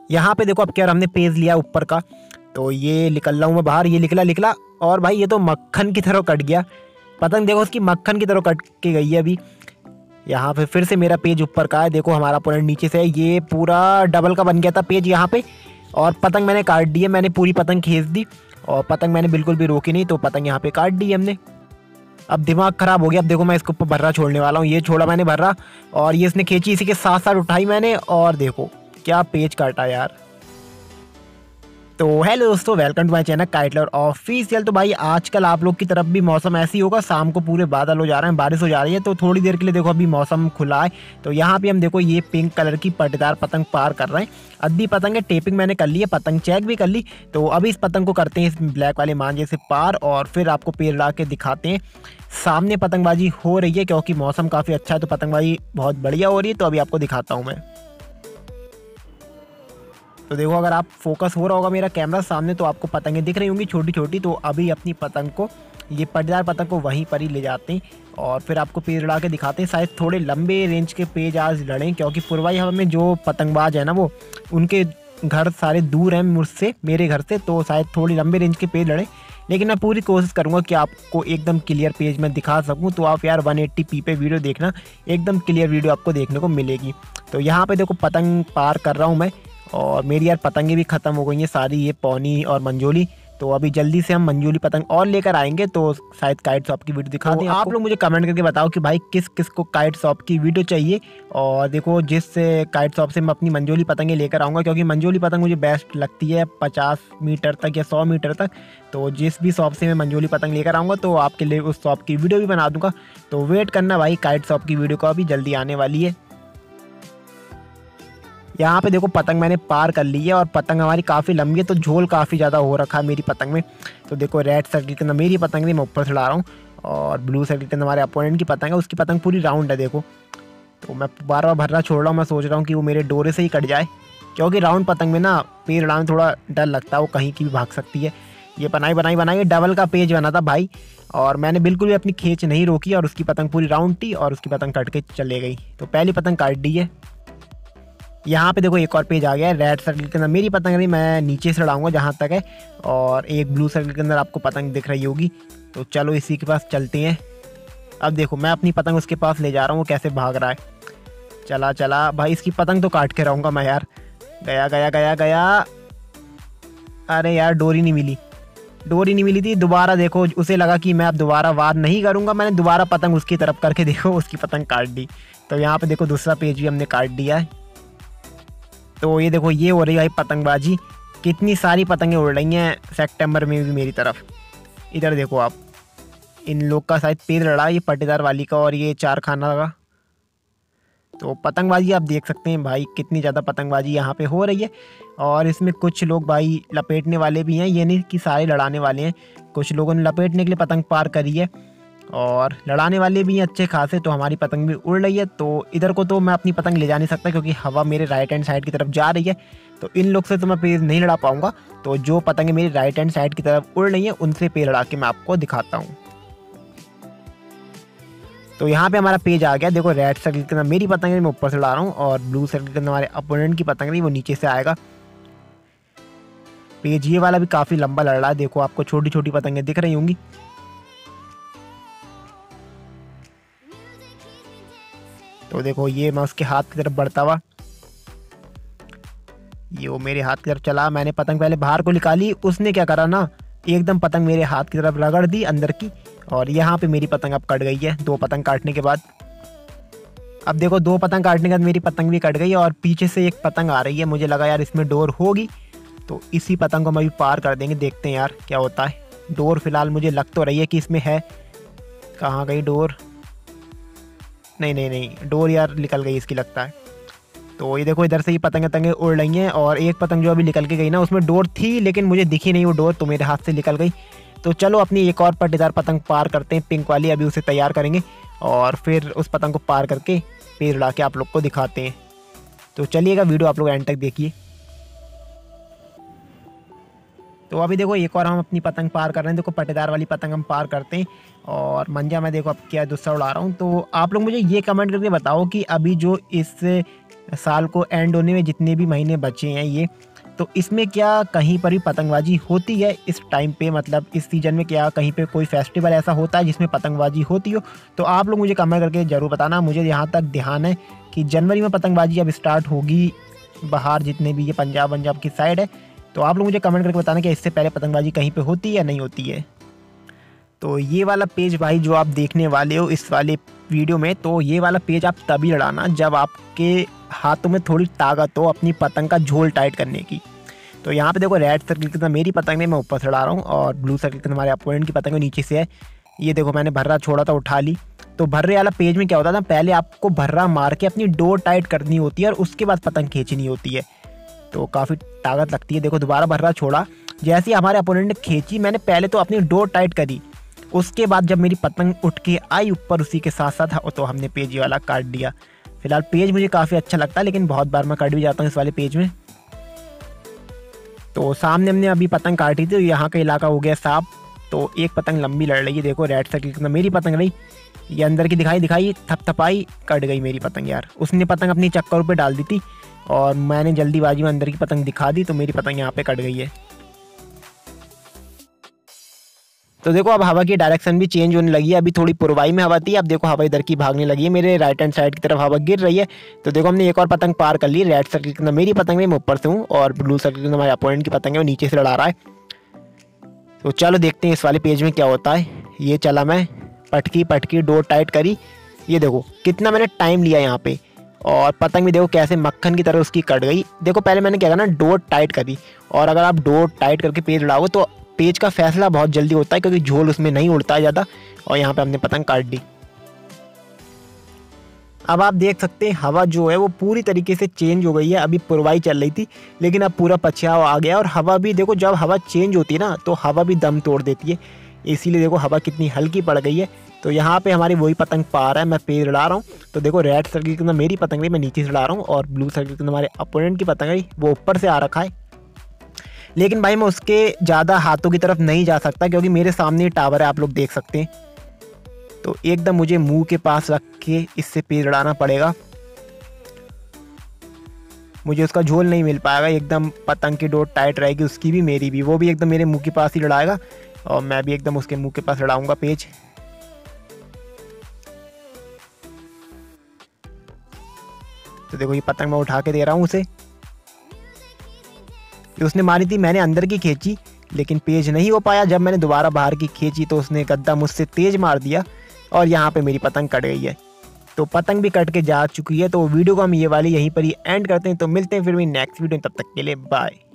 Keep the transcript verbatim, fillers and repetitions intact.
यहाँ पे देखो अब क्या हमने पेज लिया ऊपर का, तो ये निकल रहा हूँ मैं बाहर। ये निकला निकला और भाई ये तो मक्खन की तरह कट गया पतंग। देखो उसकी मक्खन की तरह कट के गई है अभी। यहाँ पे फिर से मेरा पेज ऊपर का है। देखो हमारा अपोनेंट नीचे से है। ये पूरा डबल का बन गया था पेज यहाँ पे, और पतंग मैंने काट दी है। मैंने पूरी पतंग खींच दी और पतंग मैंने बिल्कुल भी रोकी नहीं, तो पतंग यहाँ पे काट दी हमने। अब दिमाग खराब हो गया। अब देखो मैं इसके ऊपर भर्रा छोड़ने वाला हूँ। ये छोड़ा मैंने भर्रा और ये इसने खींची, इसी के साथ साथ उठाई मैंने और देखो क्या पेज काटा यार। तो हेलो दोस्तों, welcome to my channel kite lover official. तो भाई आजकल आप लोग की तरफ भी मौसम ऐसी होगा, शाम को पूरे बादल हो जा रहे हैं, बारिश हो जा रही है। तो थोड़ी देर के लिए देखो अभी मौसम खुला है, तो यहाँ पे हम देखो ये पिंक कलर की पट्टेदार पतंग पार कर रहे हैं। अद्धी पतंग है, टेपिंग मैंने कर ली है, पतंग चेक भी कर ली। तो अभी इस पतंग को करते हैं इस ब्लैक वाले मांझे से पार और फिर आपको पेड़ ला के दिखाते हैं। सामने पतंगबाजी हो रही है क्योंकि मौसम काफ़ी अच्छा है, तो पतंगबाजी बहुत बढ़िया हो रही है। तो अभी आपको दिखाता हूँ मैं। तो देखो अगर आप फोकस हो रहा होगा मेरा कैमरा सामने, तो आपको पतंगें दिख रही होंगी छोटी छोटी। तो अभी अपनी पतंग को, ये पट्टेदार पतंग को वहीं पर ही ले जाते हैं और फिर आपको पेज लड़ा के दिखाते हैं। शायद थोड़े लंबे रेंज के पेज आज लड़ें, क्योंकि पूर्वाई हवा में जो पतंगबाज है ना, वो उनके घर सारे दूर हैं मुझसे, मेरे घर से। तो शायद थोड़ी लंबे रेंज के पेज लड़ें, लेकिन मैं पूरी कोशिश करूंगा कि आपको एकदम क्लियर पेज में दिखा सकूं। तो आप यार वन एट्टी पी पे वीडियो देखना, एकदम क्लियर वीडियो आपको देखने को मिलेगी। तो यहाँ पे देखो पतंग पार कर रहा हूँ मैं, और मेरी यार पतंगें भी ख़त्म हो गई हैं सारी, ये पौनी और मंजोली। तो अभी जल्दी से हम मंजोली पतंग और लेकर आएंगे, तो शायद काइट शॉप की वीडियो दिखा दें। आप लोग मुझे कमेंट करके बताओ कि भाई किस किस को काइट शॉप की वीडियो चाहिए। और देखो जिस काइट शॉप से मैं अपनी मंजोली पतंगें लेकर आऊँगा, क्योंकि मंजोली पतंग मुझे बेस्ट लगती है पचास मीटर तक या सौ मीटर तक। तो जिस भी शॉप से मैं मंजोली पतंग लेकर आऊँगा, तो आपके लिए उस शॉप की वीडियो भी बना दूँगा। तो वेट करना भाई, काइट शॉप की वीडियो को अभी जल्दी आने वाली है। यहाँ पे देखो पतंग मैंने पार कर ली है और पतंग हमारी काफ़ी लंबी है, तो झोल काफ़ी ज़्यादा हो रखा है मेरी पतंग में। तो देखो रेड सर्किल के अंदर मेरी पतंग नहीं, मैं ऊपर से ला रहा हूँ, और ब्लू सर्किल के अंदर हमारे अपोनेंट की पतंग है, उसकी पतंग पूरी राउंड है देखो। तो मैं बार बार भरना छोड़ रहा हूँ, मैं सोच रहा हूँ कि वो मेरे डोरे से ही कट जाए, क्योंकि राउंड पतंग में ना पेड़ उड़ाने में थोड़ा डर लगता है, वो कहीं की भी भाग सकती है। ये बनाई बनाई बनाई डबल का पेज बना था भाई, और मैंने बिल्कुल भी अपनी खींच नहीं रोकी और उसकी पतंग पूरी राउंड थी और उसकी पतंग कट के चले गई। तो पहली पतंग काट दी है। यहाँ पे देखो एक और पेज आ गया है रेड सर्कल के अंदर मेरी पतंग नहीं, मैं नीचे से लड़ाऊंगा जहाँ तक है, और एक ब्लू सर्कल के अंदर आपको पतंग दिख रही होगी। तो चलो इसी के पास चलते हैं। अब देखो मैं अपनी पतंग उसके पास ले जा रहा हूँ, वो कैसे भाग रहा है। चला चला भाई, इसकी पतंग तो काट के रहूँगा मैं यार। गया गया गया गया, अरे यार डोरी नहीं मिली, डोरी नहीं मिली थी। दोबारा देखो उसे लगा कि मैं अब दोबारा वार नहीं करूँगा, मैंने दोबारा पतंग उसकी तरफ करके देखो उसकी पतंग काट दी। तो यहाँ पे देखो दूसरा पेज भी हमने काट दिया है। तो ये देखो ये हो रही है पतंगबाजी, कितनी सारी पतंगें उड़ रही हैं सितंबर में भी मेरी तरफ। इधर देखो आप, इन लोग का शायद पेड़ लड़ा, ये पट्टेदार वाली का और ये चार खाना का। तो पतंगबाजी आप देख सकते हैं भाई, कितनी ज़्यादा पतंगबाजी यहाँ पे हो रही है। और इसमें कुछ लोग भाई लपेटने वाले भी हैं, ये नहीं कि सारे लड़ाने वाले हैं। कुछ लोगों ने लपेटने के लिए पतंग पार करी है और लड़ाने वाले भी हैं अच्छे खासे। तो हमारी पतंग भी उड़ रही है। तो इधर को तो मैं अपनी पतंग ले जा नहीं सकता, क्योंकि हवा मेरे राइट हैंड साइड की तरफ जा रही है। तो इन लोग से तो मैं पेड़ नहीं लड़ा पाऊंगा। तो जो पतंगें मेरी राइट हैंड साइड की तरफ उड़ रही हैं, उनसे पेड़ लड़ा के मैं आपको दिखाता हूँ। तो यहाँ पे हमारा पेज आ गया। देखो रेड सर्कल के अंदर मेरी पतंग मैं ऊपर से लड़ा रहा हूँ, और ब्लू सर्कल के अंदर हमारे अपोनेंट की पतंग नहीं, वो नीचे से आएगा। पेज ये वाला भी काफ़ी लंबा लड़ रहा है, देखो आपको छोटी छोटी पतंगें दिख रही होंगी। तो देखो ये मैं उसके हाथ की तरफ बढ़ता हुआ, ये वो मेरे हाथ की तरफ चला। मैंने पतंग पहले बाहर को निकाली, उसने क्या करा ना, एकदम पतंग मेरे हाथ की तरफ रगड़ दी अंदर की, और यहाँ पे मेरी पतंग अब कट गई है दो पतंग काटने के बाद। अब देखो दो पतंग काटने के बाद मेरी पतंग भी कट गई, और पीछे से एक पतंग आ रही है, मुझे लगा यार इसमें डोर होगी। तो इसी पतंग को हम अभी पार कर देंगे, देखते हैं यार क्या होता है। डोर फिलहाल मुझे लग तो रही है कि इसमें है, कहाँ गई डोर। नहीं नहीं नहीं, डोर यार निकल गई इसकी लगता है। तो ये देखो इधर से ही पतंगे तंगे उड़ रही हैं, और एक पतंग जो अभी निकल के गई ना, उसमें डोर थी लेकिन मुझे दिखी नहीं वो डोर, तो मेरे हाथ से निकल गई। तो चलो अपनी एक और पट्टेदार पतंग पार करते हैं, पिंक वाली। अभी उसे तैयार करेंगे और फिर उस पतंग को पार करके पेड़ उड़ा के आप लोग को दिखाते हैं। तो चलिएगा वीडियो आप लोग एंड तक देखिए। तो अभी देखो एक और हम अपनी पतंग पार कर रहे हैं। देखो पटेदार वाली पतंग हम पार करते हैं और मंजा मैं देखो अब क्या दूसरा उड़ा रहा हूँ। तो आप लोग मुझे ये कमेंट करके बताओ कि अभी जो इस साल को एंड होने में जितने भी महीने बचे हैं ये, तो इसमें क्या कहीं पर भी पतंगबाजी होती है इस टाइम पे, मतलब इस सीज़न में क्या कहीं पे कोई फेस्टिवल ऐसा होता है जिसमें पतंगबाजी होती हो? तो आप लोग मुझे कमेंट करके ज़रूर बताना। मुझे यहाँ तक ध्यान है कि जनवरी में पतंगबाजी अब स्टार्ट होगी बाहर जितने भी ये पंजाब पंजाब की साइड है। तो आप लोग मुझे कमेंट करके बताना कि इससे पहले पतंगबाजी कहीं पे होती है या नहीं होती है। तो ये वाला पेज भाई जो आप देखने वाले हो इस वाले वीडियो में, तो ये वाला पेज आप तभी लड़ाना जब आपके हाथों में थोड़ी ताकत हो अपनी पतंग का झोल टाइट करने की। तो यहाँ पे देखो रेड सर्कल कितना मेरी पतंग है, मैं ऊपर से लड़ा रहा हूँ, और ब्लू सर्कल कितना हमारे अपोनेंट की पतंग है नीचे से है। ये देखो मैंने भर्रा छोड़ा था, उठा ली। तो भर्रे वाला पेज में क्या होता था, पहले आपको भर्रा मार के अपनी डोर टाइट करनी होती है और उसके बाद पतंग खींचनी होती है। तो काफ़ी ताकत लगती है। देखो दोबारा भर्रा छोड़ा, जैसे ही हमारे अपोनेंट ने खींची मैंने पहले तो अपनी डोर टाइट करी, उसके बाद जब मेरी पतंग उठ के आई ऊपर उसी के साथ साथ तो हमने पेज वाला काट दिया। फिलहाल पेज मुझे काफ़ी अच्छा लगता है, लेकिन बहुत बार मैं काट भी जाता हूँ इस वाले पेज में। तो सामने हमने अभी पतंग काटी थी, तो यहाँ का इलाका हो गया साफ। तो एक पतंग लंबी लड़ रही है, देखो रेड सर्कल कितना मेरी पतंग रही, ये अंदर की दिखाई दिखाई थपथपाई कट गई मेरी पतंग यार। उसने पतंग अपनी चक्कर पे डाल दी थी और मैंने जल्दीबाजी में अंदर की पतंग दिखा दी, तो मेरी पतंग यहाँ पे कट गई है। तो देखो अब हवा की डायरेक्शन भी चेंज होने लगी है। अभी थोड़ी पूर्वाई में हवा थी, अब देखो हवा इधर की भागने लगी है, मेरे राइट हैंड साइड की तरफ हवा गिर रही है। तो देखो हमने एक और पतंग पार कर ली। रेड सर्कल के अंदर मेरी पतंग है, मैं ऊपर से हूँ, और ब्लू सर्कल के अंदर हमारे अपोनेंट की पतंग है, वो नीचे से लड़ा रहा है। तो चलो देखते हैं इस वाले पेज में क्या होता है। ये चला मैं, पटकी पटकी डोर टाइट करी, ये देखो कितना मैंने टाइम लिया यहाँ पे, और पतंग भी देखो कैसे मक्खन की तरह उसकी कट गई। देखो पहले मैंने क्या करना, डोर टाइट करी, और अगर आप डोर टाइट करके पेज उड़ाओगे तो पेज का फैसला बहुत जल्दी होता है, क्योंकि झोल उसमें नहीं उड़ता है ज़्यादा। और यहाँ पे हमने पतंग काट दी। अब आप देख सकते हैं हवा जो है वो पूरी तरीके से चेंज हो गई है। अभी पूर्वाई चल रही थी, लेकिन अब पूरा पछयाव आ गया, और हवा भी देखो जब हवा चेंज होती है ना तो हवा भी दम तोड़ देती है, इसीलिए देखो हवा कितनी हल्की पड़ गई है। तो यहाँ पे हमारी वही पतंग पार है, मैं पेज उड़ा रहा हूँ। तो देखो रेड सर्कल के अंदर मेरी पतंग है, मैं नीचे से उड़ा रहा हूँ, और ब्लू सर्कल के अंदर हमारे अपोनेंट की पतंग है, वो ऊपर से आ रखा है। लेकिन भाई मैं उसके ज़्यादा हाथों की तरफ नहीं जा सकता, क्योंकि मेरे सामने टावर है, आप लोग देख सकते हैं। तो एकदम मुझे मुंह के पास रख के इससे पेज उड़ाना पड़ेगा, मुझे उसका झोल नहीं मिल पाएगा। एकदम पतंग की डोर टाइट रहेगी, उसकी भी मेरी भी, वो भी एकदम मेरे मुंह के पास ही लड़ाएगा, और मैं भी एकदम उसके मुंह के पास लड़ाऊंगा पेज। तो देखो ये पतंग मैं उठा के दे रहा हूँ उसे, उसने मारी थी, मैंने अंदर की खींची, लेकिन पेज नहीं हो पाया। जब मैंने दोबारा बाहर की खींची तो उसने गद्दा मुझसे तेज मार दिया, और यहाँ पे मेरी पतंग कट गई है। तो पतंग भी कट के जा चुकी है। तो वीडियो को हम ये वाली यहीं पर ही एंड करते हैं। तो मिलते हैं फिर भी नेक्स्ट वीडियो, तब तक के लिए बाय।